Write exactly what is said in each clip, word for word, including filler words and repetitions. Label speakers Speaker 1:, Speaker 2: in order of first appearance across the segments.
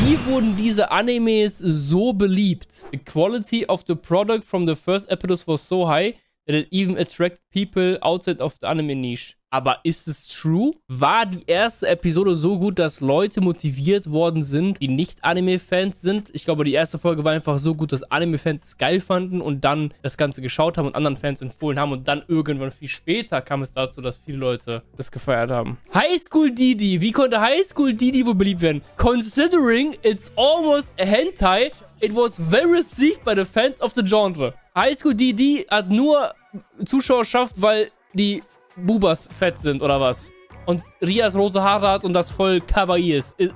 Speaker 1: Wie wurden diese Animes so beliebt? The quality of the product from the first episode was so high that it even attracted people outside of the anime niche. Aber ist es true? War die erste Episode so gut, dass Leute motiviert worden sind, die nicht Anime-Fans sind? Ich glaube, die erste Folge war einfach so gut, dass Anime-Fans es geil fanden und dann das Ganze geschaut haben und anderen Fans empfohlen haben. Und dann irgendwann viel später kam es dazu, dass viele Leute das gefeiert haben. High School Didi. Wie konnte High School Didi wohl beliebt werden? Considering it's almost a hentai, it was well received by the fans of the genre. High School Didi hat nur Zuschauerschaft, weil die Bubas fett sind, oder was? Und Rias rote Haare hat und das voll kawaii ist. Ist,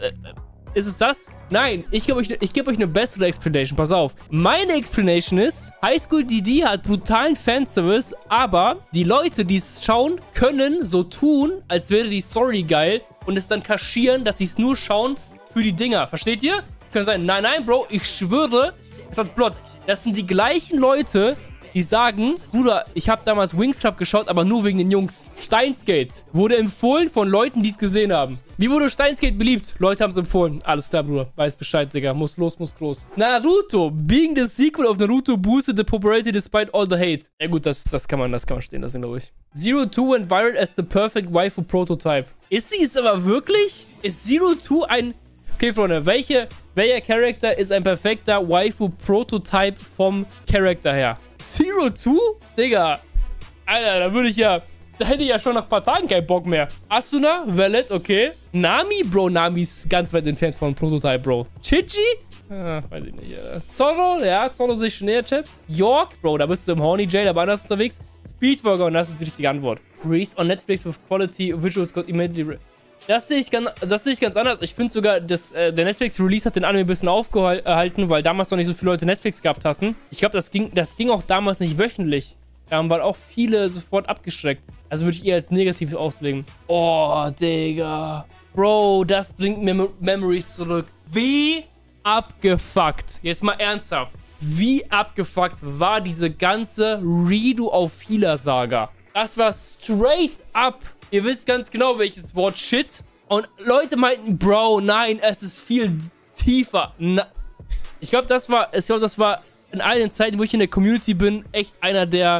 Speaker 1: ist es das? Nein, ich gebe euch, ich geb euch eine bessere Explanation. Pass auf. Meine Explanation ist, High School D D hat brutalen Fanservice, aber die Leute, die es schauen, können so tun, als wäre die Story geil und es dann kaschieren, dass sie es nur schauen für die Dinger. Versteht ihr? Können sagen, nein, nein, Bro, ich schwöre, es hat Plot. Das sind die gleichen Leute, die sagen, Bruder, ich habe damals Winx Club geschaut, aber nur wegen den Jungs. Steins Gate wurde empfohlen von Leuten, die es gesehen haben. Wie wurde Steins Gate beliebt? Leute haben es empfohlen. Alles klar, Bruder. Weiß Bescheid, Digga. Muss los, muss groß. Naruto. Being the sequel of Naruto boosted the popularity despite all the hate. Ja gut, das, das kann man, das kann man stehen lassen, glaube ich. Zero Two went viral as the perfect waifu prototype. Ist sie es aber wirklich? Ist Zero Two ein... Okay, Freunde, welche, welcher Charakter ist ein perfekter Waifu-Prototype vom Charakter her? Zero Two? Digga. Alter, da würde ich ja... Da hätte ich ja schon nach ein paar Tagen keinen Bock mehr. Asuna, Valet, okay. Nami, Bro, Nami ist ganz weit entfernt von Prototype, Bro. Chichi? Ah, weiß ich nicht, ja. Zorro, ja, Zorro sich schon näher, Chat. York, Bro, da bist du im Horny Jail, aber anders unterwegs. Speedburger, und das ist die richtige Antwort. Released on Netflix with quality visuals got immediately... Das sehe ich, das sehe ich ganz anders. Ich finde sogar, dass, äh, der Netflix-Release hat den Anime ein bisschen aufgehalten, weil damals noch nicht so viele Leute Netflix gehabt hatten. Ich glaube, das ging, das ging auch damals nicht wöchentlich. Da haben auch viele sofort abgeschreckt. Also würde ich eher als negativ auslegen. Oh, Digga. Bro, das bringt mir Mem Memories zurück. Wie abgefuckt. Jetzt mal ernsthaft. Wie abgefuckt war diese ganze Redo auf Healer-Saga? Das war straight up... Ihr wisst ganz genau, welches Wort Shit. Und Leute meinten, Bro, nein, es ist viel tiefer. Na, ich glaube, das war, ich glaube, das war in all den Zeiten, wo ich in der Community bin, echt einer der,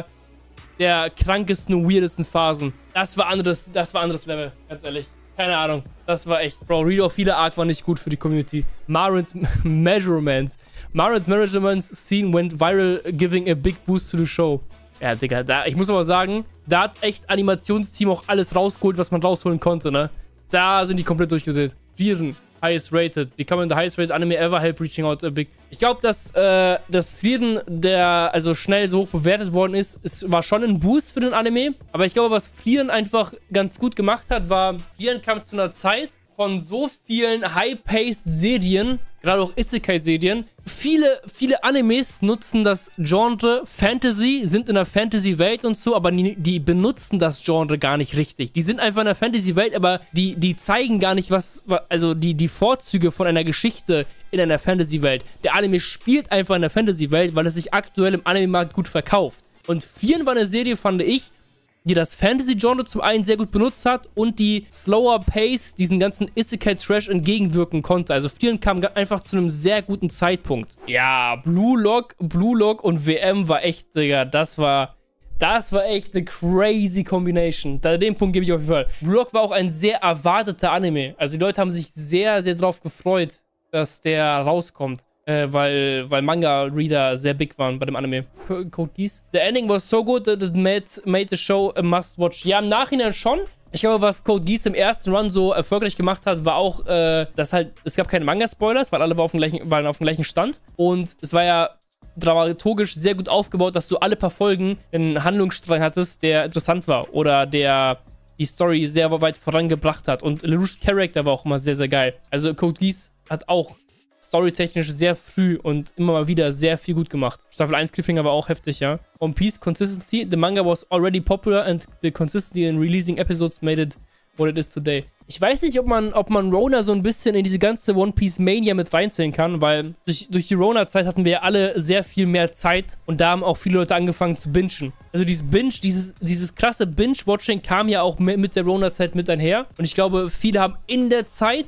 Speaker 1: der krankesten und weirdesten Phasen. Das war anderes, das war anderes Level, ganz ehrlich. Keine Ahnung. Das war echt. Bro, Read of Healer Arc war nicht gut für die Community. Marins Measurements. Marins Measurements scene went viral, giving a big boost to the show. Ja, Digga, da, ich muss aber sagen, da hat echt Animationsteam auch alles rausgeholt, was man rausholen konnte, ne? Da sind die komplett durchgedreht. Frieren, highest rated. Becoming the highest rated anime ever, help reaching out a big... Ich glaube, dass äh, das Frieren, der also schnell so hoch bewertet worden ist, es war schon ein Boost für den Anime. Aber ich glaube, was Frieren einfach ganz gut gemacht hat, war, Frieren kam zu einer Zeit von so vielen high-paced Serien, gerade auch Isekai-Serien. Viele, viele Animes nutzen das Genre Fantasy, sind in der Fantasy-Welt und so, aber die, die benutzen das Genre gar nicht richtig. Die sind einfach in der Fantasy-Welt, aber die, die zeigen gar nicht, was, also die, die Vorzüge von einer Geschichte in einer Fantasy-Welt. Der Anime spielt einfach in der Fantasy-Welt, weil es sich aktuell im Anime-Markt gut verkauft. Und Frieren war eine Serie, fand ich, die das Fantasy-Genre zum einen sehr gut benutzt hat und die slower Pace diesen ganzen Isekai-Trash entgegenwirken konnte. Also Frieren kam einfach zu einem sehr guten Zeitpunkt. Ja, Blue Lock, Blue Lock und W M war echt, Digga, das war, das war echt eine crazy Combination. Da, den Punkt gebe ich auf jeden Fall. Blue Lock war auch ein sehr erwarteter Anime. Also die Leute haben sich sehr, sehr drauf gefreut, dass der rauskommt. Äh, weil, weil Manga-Reader sehr big waren bei dem Anime. Code Geass. The ending was so good that it made, made the show a must-watch. Ja, im Nachhinein schon. Ich glaube, was Code Geass im ersten Run so erfolgreich gemacht hat, war auch, äh, dass halt, es gab keine Manga-Spoilers, weil alle waren auf, dem gleichen, waren auf dem gleichen Stand. Und es war ja dramaturgisch sehr gut aufgebaut, dass du alle paar Folgen einen Handlungsstrang hattest, der interessant war. Oder der die Story sehr weit vorangebracht hat. Und LaRouche's Charakter war auch immer sehr, sehr geil. Also Code Geass hat auch storytechnisch sehr früh und immer mal wieder sehr viel gut gemacht. Staffel eins Cliffhanger war auch heftig, ja. One Piece Consistency. The manga was already popular and the consistency in releasing episodes made it what it is today. Ich weiß nicht, ob man, ob man Rona so ein bisschen in diese ganze One Piece Mania mit reinzählen kann, weil durch, durch die Rona-Zeit hatten wir ja alle sehr viel mehr Zeit und da haben auch viele Leute angefangen zu bingen. Also dieses Binge, dieses, dieses krasse Binge-Watching kam ja auch mit der Rona-Zeit mit einher und ich glaube, viele haben in der Zeit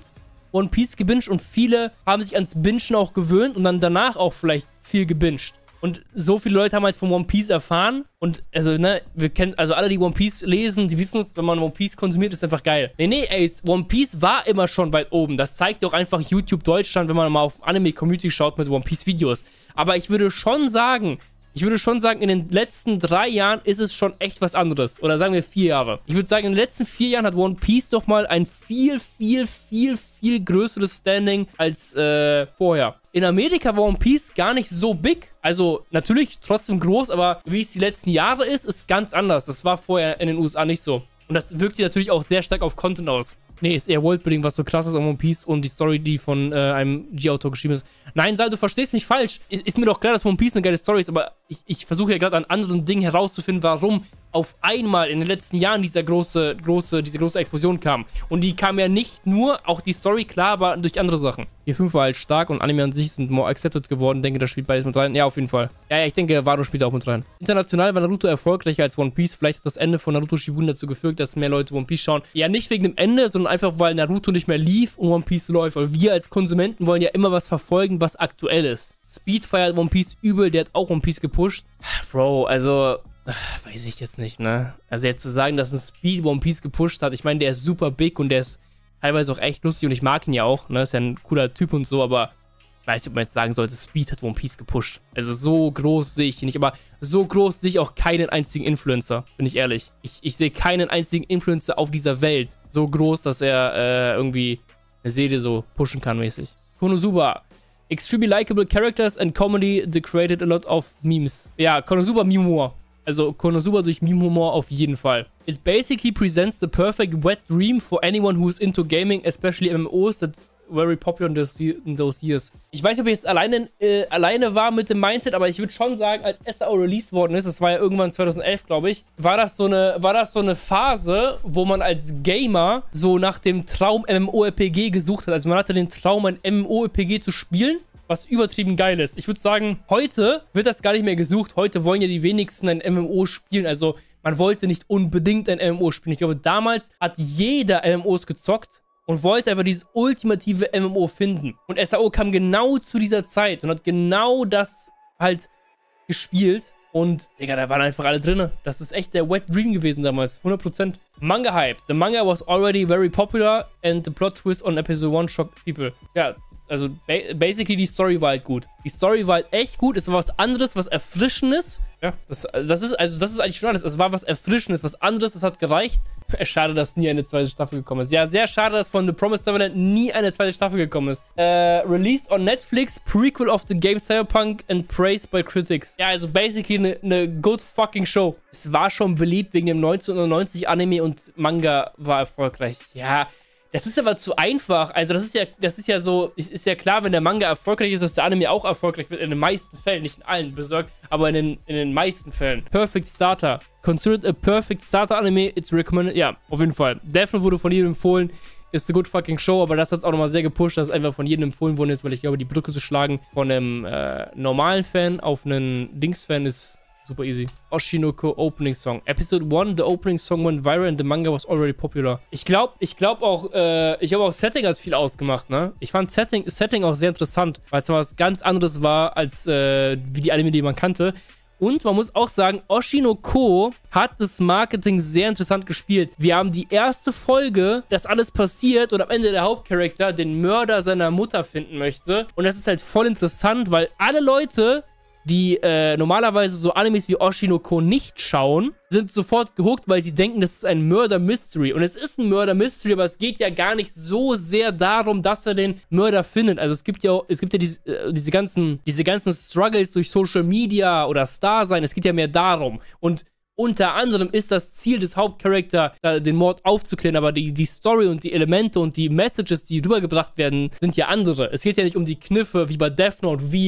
Speaker 1: One Piece gebinged und viele haben sich ans Bingen auch gewöhnt und dann danach auch vielleicht viel gebinged. Und so viele Leute haben halt von One Piece erfahren. Und, also, ne, wir kennen, also alle, die One Piece lesen, die wissen es, wenn man One Piece konsumiert, ist einfach geil. Nee, nee, ey, One Piece war immer schon weit oben. Das zeigt auch einfach YouTube Deutschland, wenn man mal auf Anime-Community schaut mit One Piece-Videos. Aber ich würde schon sagen, ich würde schon sagen, in den letzten drei Jahren ist es schon echt was anderes. Oder sagen wir vier Jahre. Ich würde sagen, in den letzten vier Jahren hat One Piece doch mal ein viel, viel, viel, viel größeres Standing als äh, vorher. In Amerika war One Piece gar nicht so big. Also natürlich trotzdem groß, aber wie es die letzten Jahre ist, ist ganz anders. Das war vorher in den U S A nicht so. Und das wirkt sich natürlich auch sehr stark auf Content aus. Nee, ist eher Worldbuilding, was so krass ist an One Piece und die Story, die von äh, einem G-Autor geschrieben ist. Nein, Sal, du verstehst mich falsch. Ist, ist mir doch klar, dass One Piece eine geile Story ist, aber ich, ich versuche ja gerade an anderen Dingen herauszufinden, warum auf einmal in den letzten Jahren dieser große, große, diese große Explosion kam. Und die kam ja nicht nur, auch die Story, klar, aber durch andere Sachen. vier fünf war halt stark und Anime an sich sind more accepted geworden. Ich denke, das spielt beides mit rein. Ja, auf jeden Fall. Ja, ja, ich denke, Wado spielt auch mit rein. International war Naruto erfolgreicher als One Piece. Vielleicht hat das Ende von Naruto Shippuden dazu geführt, dass mehr Leute One Piece schauen. Ja, nicht wegen dem Ende, sondern einfach, weil Naruto nicht mehr lief und One Piece läuft. Weil wir als Konsumenten wollen ja immer was verfolgen, was aktuell ist. Speed feiert One Piece übel, der hat auch One Piece gepusht. Bro, also... weiß ich jetzt nicht, ne? Also jetzt zu sagen, dass ein Speed One Piece gepusht hat, ich meine, der ist super big und der ist teilweise auch echt lustig und ich mag ihn ja auch, ne? Ist ja ein cooler Typ und so, aber ich weiß nicht, ob man jetzt sagen sollte, Speed hat One Piece gepusht. Also so groß sehe ich ihn nicht, aber so groß sehe ich auch keinen einzigen Influencer, bin ich ehrlich. Ich, ich sehe keinen einzigen Influencer auf dieser Welt so groß, dass er äh, irgendwie eine Seele so pushen kann mäßig. Konosuba. Extremely likable characters and comedy that created a lot of memes. Ja, Konosuba Meme-Humor. Also Konosuba durch Meme-Humor auf jeden Fall. It basically presents the perfect wet dream for anyone who's into gaming, especially M M Os that were very popular in those, in those years. Ich weiß nicht, ob ich jetzt alleine, äh, alleine war mit dem Mindset, aber ich würde schon sagen, als S A O released worden ist, das war ja irgendwann zweitausendelf, glaube ich, war das, so eine, war das so eine Phase, wo man als Gamer so nach dem Traum MMORPG gesucht hat. Also man hatte den Traum, ein MMORPG zu spielen, was übertrieben geil ist. Ich würde sagen, heute wird das gar nicht mehr gesucht. Heute wollen ja die wenigsten ein M M O spielen. Also man wollte nicht unbedingt ein M M O spielen. Ich glaube, damals hat jeder M M Os gezockt und wollte einfach dieses ultimative M M O finden. Und S A O kam genau zu dieser Zeit und hat genau das halt gespielt. Und, Digga, da waren einfach alle drin. Das ist echt der Wet Dream gewesen damals. hundert Prozent. Manga-Hype. The manga was already very popular and the plot twist on episode one shocked people. Ja, also basically die Story war halt gut. Die Story war halt echt gut. Es war was anderes, was Erfrischendes. Ja, das, das ist, also das ist eigentlich schon alles. Es war was Erfrischendes, was anderes. Das hat gereicht. Schade, dass nie eine zweite Staffel gekommen ist. Ja, sehr schade, dass von The Promised Neverland nie eine zweite Staffel gekommen ist. Äh, released on Netflix, Prequel of the game Cyberpunk and praised by critics. Ja, also basically eine ne good fucking Show. Es war schon beliebt wegen dem neunzehnhundertneunzig Anime und Manga war erfolgreich. Ja, das ist aber zu einfach. Also das ist ja, das ist ja so, ist ja klar, wenn der Manga erfolgreich ist, dass der Anime auch erfolgreich wird. In den meisten Fällen, nicht in allen besorgt, aber in den, in den meisten Fällen. Perfect Starter. Considered a perfect starter anime, it's recommended. Ja, auf jeden Fall. Definitely wurde von jedem empfohlen. Ist a good fucking show, aber das hat es auch nochmal sehr gepusht, dass es einfach von jedem empfohlen worden ist, weil ich glaube, die Brücke zu schlagen von einem äh, normalen Fan auf einen Dings-Fan ist super easy. Oshinoko Opening Song. Episode one, the opening song went viral and the manga was already popular. Ich glaube, ich glaube auch, äh, ich habe auch Setting als viel ausgemacht, ne? Ich fand Setting, Setting auch sehr interessant, weil es was ganz anderes war, als äh, wie die Anime, die man kannte. Und man muss auch sagen, Oshinoko hat das Marketing sehr interessant gespielt. Wir haben die erste Folge, dass alles passiert und am Ende der Hauptcharakter den Mörder seiner Mutter finden möchte. Und das ist halt voll interessant, weil alle Leute, die äh, normalerweise so Animes wie Oshinoko nicht schauen, sind sofort gehuckt, weil sie denken, das ist ein Murder-Mystery. Und es ist ein Murder-Mystery, aber es geht ja gar nicht so sehr darum, dass er den Mörder findet. Also es gibt ja, es gibt ja diese, äh, diese, ganzen, diese ganzen Struggles durch Social Media oder Star-Sein. Es geht ja mehr darum. Und unter anderem ist das Ziel des Hauptcharakters, den Mord aufzuklären, aber die, die Story und die Elemente und die Messages, die rübergebracht werden, sind ja andere. Es geht ja nicht um die Kniffe wie bei Death Note, wie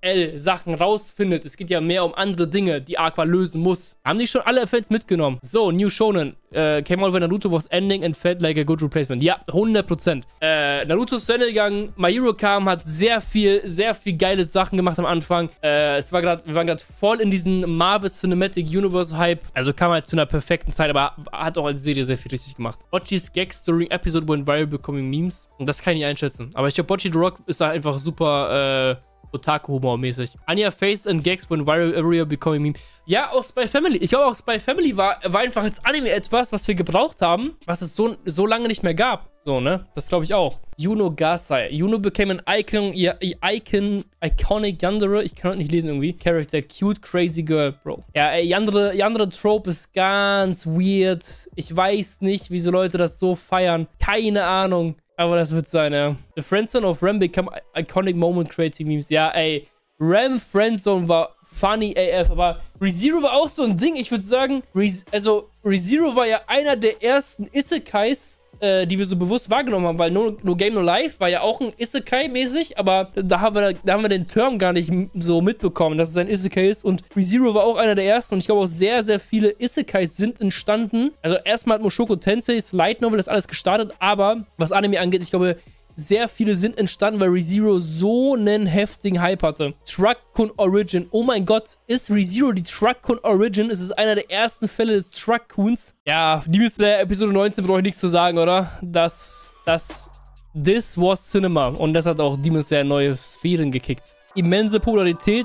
Speaker 1: L Sachen rausfindet. Es geht ja mehr um andere Dinge, die Aqua lösen muss. Haben die schon alle Effekte mitgenommen? So, New Shonen. Uh, came out when Naruto was ending and felt like a good replacement. Ja, hundert Prozent. Uh, Naruto ist zu Ende gegangen. My Hero kam, hat sehr viel, sehr viel geile Sachen gemacht am Anfang. Uh, es war grad, wir waren gerade voll in diesen Marvel Cinematic Universe Hype. Also kam halt zu einer perfekten Zeit, aber hat auch als Serie sehr viel richtig gemacht. Bocchi's Gags during episode went viral becoming memes. Und das kann ich nicht einschätzen. Aber ich glaube, Bocchi the Rock ist da einfach super, äh, Otaku-Humor-mäßig. Anya Face and Gags when viral area becoming meme. Ja, auch Spy Family. Ich glaube, auch Spy Family war, war einfach als Anime etwas, was wir gebraucht haben, was es so, so lange nicht mehr gab. So, ne? Das glaube ich auch. Yuno Gasai. Yuno became an icon, ja, icon, iconic Yandere. Ich kann das nicht lesen irgendwie. Character, cute, crazy girl, Bro. Ja, ey, Yandere, Yandere Trope ist ganz weird. Ich weiß nicht, wieso Leute das so feiern. Keine Ahnung. Aber das wird sein, ja. The Friendzone of Rem become iconic moment creating memes. Ja, ey. Rem Friendzone war funny A F, aber ReZero war auch so ein Ding. Ich würde sagen, Re also ReZero war ja einer der ersten Isekais, äh, die wir so bewusst wahrgenommen haben, weil No, no Game No Life war ja auch ein Isekai-mäßig, aber da haben, wir, da haben wir den Term gar nicht so mitbekommen, dass es ein Isekai ist. Und ReZero war auch einer der ersten und ich glaube auch sehr, sehr viele Isekais sind entstanden. Also erstmal hat Mushoku Tenseis Light Novel das alles gestartet, aber was Anime angeht, ich glaube, sehr viele sind entstanden, weil ReZero so einen heftigen Hype hatte. Truck-kun Origin. Oh mein Gott, ist ReZero die Truck-kun Origin? Es ist einer der ersten Fälle des Truck-kuns. Ja, die müsste der Episode neunzehn, brauche ich nichts zu sagen, oder? Das, das, this was Cinema. Und das hat auch Demon Slayer neue Sphären gekickt. Immense Popularität,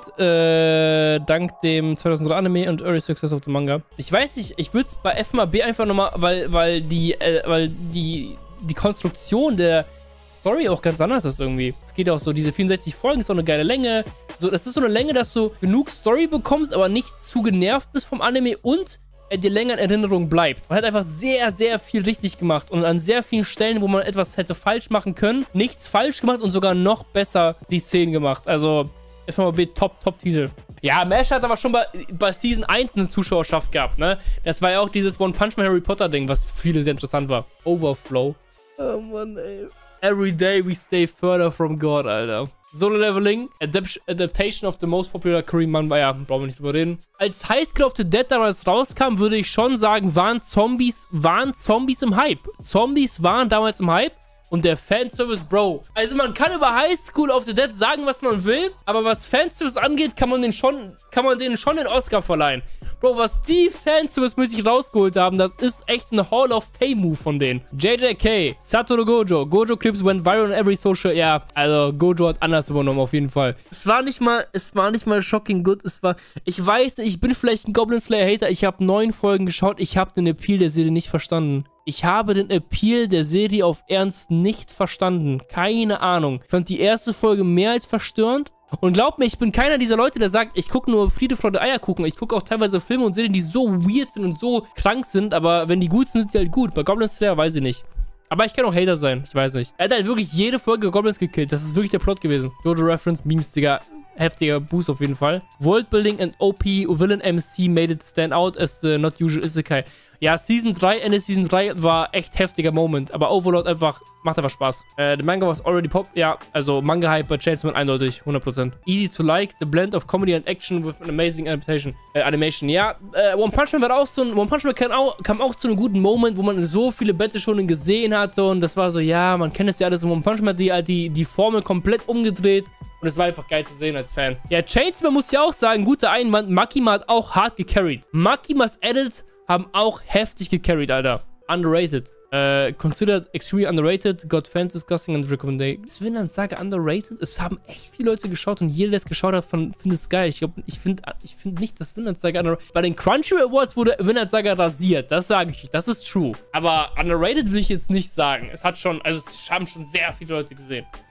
Speaker 1: äh, dank dem zweitausenddrei Anime und Early Success of the Manga. Ich weiß nicht, ich würde es bei F M A B einfach nochmal, weil, weil die, äh, weil die, die Konstruktion der Story auch ganz anders ist irgendwie. Es geht auch so, diese vierundsechzig Folgen ist auch eine geile Länge. So, das ist so eine Länge, dass du genug Story bekommst, aber nicht zu genervt bist vom Anime und er dir länger in Erinnerung bleibt. Man hat einfach sehr, sehr viel richtig gemacht und an sehr vielen Stellen, wo man etwas hätte falsch machen können, nichts falsch gemacht und sogar noch besser die Szenen gemacht. Also, F M A B Top, Top-Titel. Ja, Mesh hat aber schon bei, bei Season eins eine Zuschauerschaft gehabt, ne? Das war ja auch dieses One Punch Man Harry Potter Ding, was für viele sehr interessant war. Overflow. Oh Mann, ey. Every day we stay further from God, Alter. Solo-Leveling, Adap Adaptation of the most popular Korean Manga, ja, brauchen wir nicht drüber reden. Als High School of the Dead damals rauskam, würde ich schon sagen, waren Zombies, waren Zombies im Hype. Zombies waren damals im Hype. Und der Fanservice, Bro. Also man kann über High School of the Dead sagen, was man will, aber was Fanservice angeht, kann man den schon, kann man denen schon den Oscar verleihen. Bro, was die Fanservice-mäßig rausgeholt haben, das ist echt ein Hall of Fame-Move von denen. J J K, Satoru Gojo. Gojo Clips went viral on every social. Ja, also Gojo hat anders übernommen, auf jeden Fall. Es war nicht mal, es war nicht mal shocking good. Es war, ich weiß, ich bin vielleicht ein Goblin Slayer-Hater. Ich habe neun Folgen geschaut. Ich habe den Appeal der Serie nicht verstanden. Ich habe den Appeal der Serie auf Ernst nicht verstanden. Keine Ahnung. Ich fand die erste Folge mehr als verstörend. Und glaubt mir, ich bin keiner dieser Leute, der sagt, ich gucke nur Friede, Freude, Eierkuchen. Ich gucke auch teilweise Filme und Serien, die so weird sind und so krank sind. Aber wenn die gut sind, sind sie halt gut. Bei Goblin Slayer weiß ich nicht. Aber ich kann auch Hater sein. Ich weiß nicht. Er hat halt wirklich jede Folge Goblins gekillt. Das ist wirklich der Plot gewesen. Jojo Reference, Memes, Digga. Heftiger Boost auf jeden Fall. Worldbuilding and O P Villain M C made it stand out as the not usual Isekai. Ja, Season drei, Ende Season drei war echt heftiger Moment. Aber Overlord einfach, macht einfach Spaß. Äh, the Manga was already pop. Ja, also Manga-Hype bei Chainsaw Man eindeutig, hundert Prozent. Easy to like, the blend of Comedy and Action with an amazing adaptation. Äh, Animation, ja. Äh, One Punch Man war auch so ein, One Punch Man kam auch, kam auch zu einem guten Moment, wo man so viele Battle schon gesehen hatte. Und das war so, ja, man kennt es ja alles. One Punch Man hat die, die, die Formel komplett umgedreht. Und es war einfach geil zu sehen als Fan. Ja, Chainsaw muss ja auch sagen, guter Einwand. Makima hat auch hart gecarried. Makimas Edits haben auch heftig gecarried, Alter. Underrated. Uh, considered extremely underrated. Got fans discussing and recommendation. Ist Vinland Saga underrated? Es haben echt viele Leute geschaut und jeder, der es geschaut hat, findet es geil. Ich glaube, ich finde ich find nicht, dass Vinland Saga underrated. Bei den Crunchyroll Awards wurde Vinland Saga rasiert. Das sage ich. Das ist true. Aber underrated will ich jetzt nicht sagen. Es hat schon, also es haben schon sehr viele Leute gesehen.